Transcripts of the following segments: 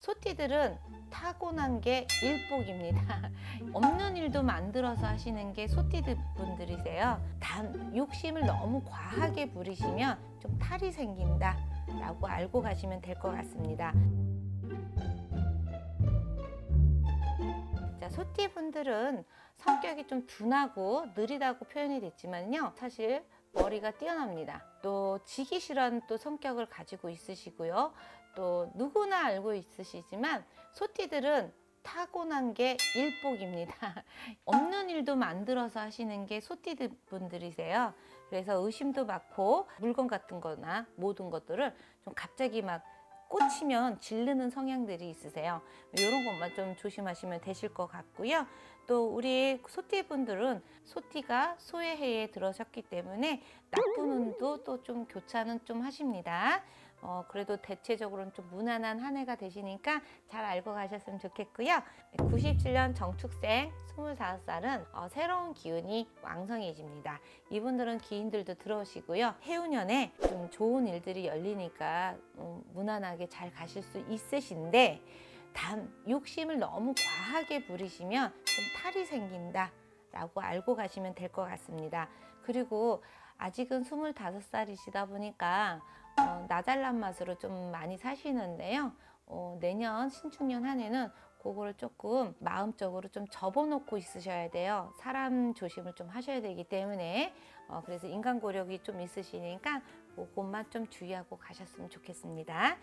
소띠들은 타고난 게 일복입니다. 없는 일도 만들어서 하시는 게 소띠들 분들이세요. 단 욕심을 너무 과하게 부리시면 좀 탈이 생긴다 라고 알고 가시면 될 것 같습니다. 자, 소띠 분들은 성격이 좀 둔하고 느리다고 표현이 됐지만요, 사실 머리가 뛰어납니다. 또 지기 싫어하는 또 성격을 가지고 있으시고요. 또 누구나 알고 있으시지만 소띠들은 타고난 게 일복입니다. 없는 일도 만들어서 하시는 게 소띠들 분들이세요. 그래서 의심도 많고 물건 같은 거나 모든 것들을 좀 갑자기 막 꽂히면 질르는 성향들이 있으세요. 이런 것만 좀 조심하시면 되실 것 같고요. 또 우리 소띠 분들은 소띠가 소의 해에 들어섰기 때문에 나쁜 운도 또 좀 교차는 좀 하십니다. 그래도 대체적으로는 좀 무난한 한 해가 되시니까 잘 알고 가셨으면 좋겠고요. 97년 정축생 25살은 새로운 기운이 왕성해집니다. 이분들은 기인들도 들어오시고요. 해운년에 좀 좋은 일들이 열리니까 무난하게 잘 가실 수 있으신데, 단 욕심을 너무 과하게 부리시면 좀 탈이 생긴다 라고 알고 가시면 될 것 같습니다. 그리고 아직은 25살이시다 보니까 나잘난 맛으로 좀 많이 사시는데요. 내년 신축년 한 해는 그거를 조금 마음적으로 좀 접어놓고 있으셔야 돼요. 사람 조심을 좀 하셔야 되기 때문에 그래서 인간고력이 좀 있으시니까 그것만 좀 주의하고 가셨으면 좋겠습니다.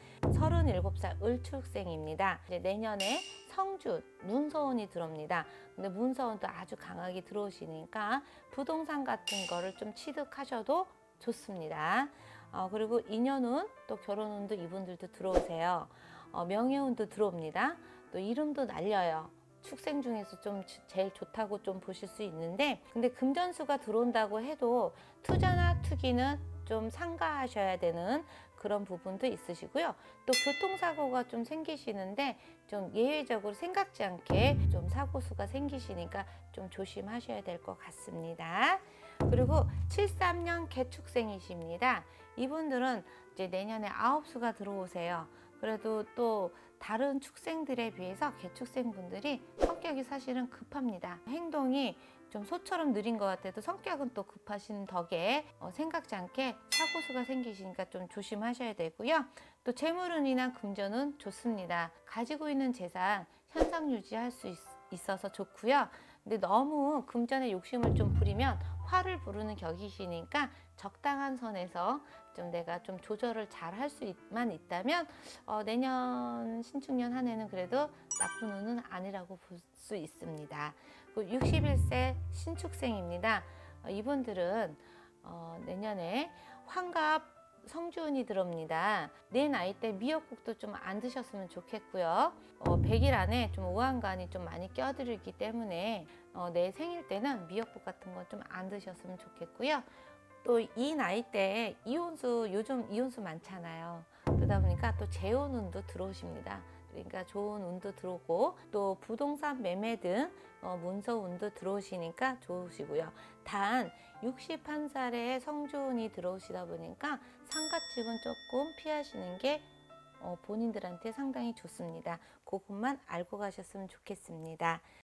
37살 을축생입니다. 이제 내년에 성준, 문서운이 들어옵니다. 근데 문서운도 아주 강하게 들어오시니까 부동산 같은 거를 좀 취득하셔도 좋습니다. 그리고 인연운, 또 결혼운도 이분들도 들어오세요. 명예운도 들어옵니다. 또 이름도 날려요. 축생 중에서 좀 제일 좋다고 좀 보실 수 있는데, 근데 금전수가 들어온다고 해도 투자나 투기는 좀 삼가하셔야 되는 그런 부분도 있으시고요. 또 교통사고가 좀 생기시는데 좀 예외적으로 생각지 않게 좀 사고수가 생기시니까 좀 조심하셔야 될 것 같습니다. 그리고 73년 개축생이십니다. 이분들은 이제 내년에 9수가 들어오세요. 그래도 또 다른 축생들에 비해서 개축생 분들이 성격이 사실은 급합니다. 행동이 좀 소처럼 느린 것 같아도 성격은 또 급하신 덕에 생각지 않게 사고수가 생기시니까 좀 조심하셔야 되고요. 또 재물운이나 금전은 좋습니다. 가지고 있는 재산 현상 유지할 수 있어서 좋고요. 근데 너무 금전에 욕심을 좀 부리면 화를 부르는 격이시니까 적당한 선에서 좀 내가 좀 조절을 잘 할 수만 있다면 내년 신축년 한 해는 그래도 나쁜 운은 아니라고 볼 수 있습니다. 61세 신축생입니다. 이분들은 내년에 환갑 성주운이 들어옵니다. 내 나이 때 미역국도 좀 안 드셨으면 좋겠고요. 100일 안에 좀 오한간이 좀 많이 껴들기 때문에 내 생일 때는 미역국 같은 거 좀 안 드셨으면 좋겠고요. 또 이 나이 때 이혼수, 요즘 이혼수 많잖아요. 그러다 보니까 또 재혼운도 들어오십니다. 그러니까 좋은 운도 들어오고, 또 부동산 매매 등 문서운도 들어오시니까 좋으시고요. 단 61살에 성주운이 들어오시다 보니까 상가집은 조금 피하시는 게 본인들한테 상당히 좋습니다. 그것만 알고 가셨으면 좋겠습니다.